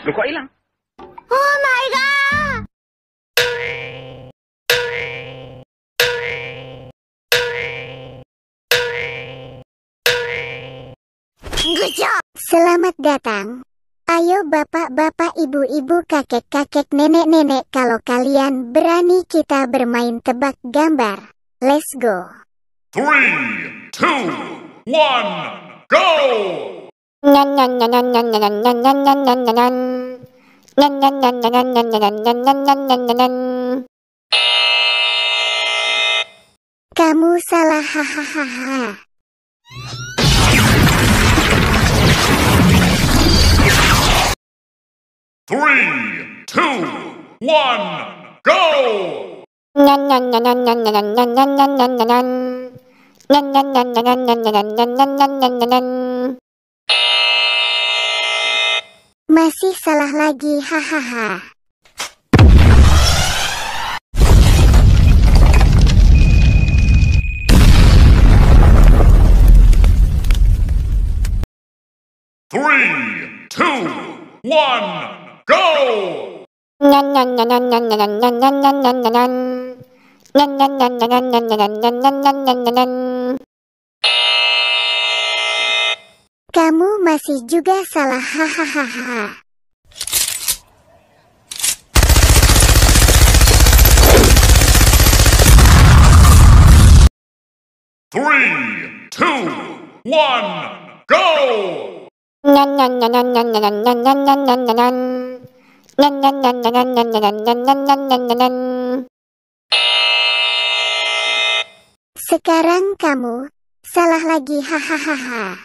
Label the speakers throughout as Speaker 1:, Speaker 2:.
Speaker 1: Loh, kok hilang?
Speaker 2: Oh my god! Good job! Selamat datang. Ayo bapak-bapak, ibu-ibu, kakek-kakek, nenek-nenek, kalau kalian berani kita bermain tebak gambar. Let's go.
Speaker 3: 3, 2, 1, go!
Speaker 2: Kamu salah, hahaha.
Speaker 3: Three, two, one, go!
Speaker 2: Masih salah lagi, hahaha.
Speaker 3: Three, two, one, go!
Speaker 2: Kamu masih juga salah, hahaha.
Speaker 3: Three, two, one, go!
Speaker 2: Sekarang kamu salah lagi, hahaha.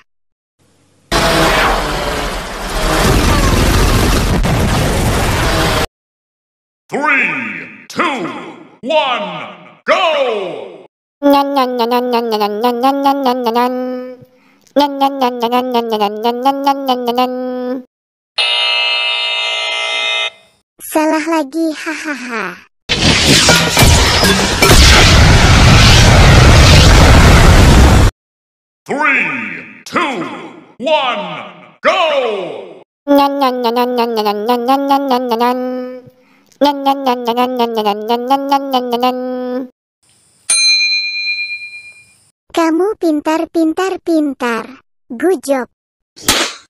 Speaker 3: Three, two, one, go!
Speaker 2: Salah lagi, hahaha.
Speaker 3: Three, two, one, go!
Speaker 2: Kamu pintar, pintar, pintar. Good job.